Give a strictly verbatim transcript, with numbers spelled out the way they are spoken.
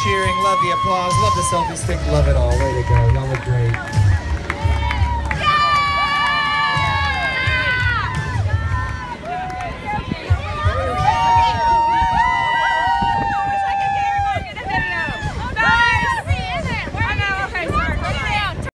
cheering, love the applause, love the selfie stick, love it all. Way to go. Y'all look great.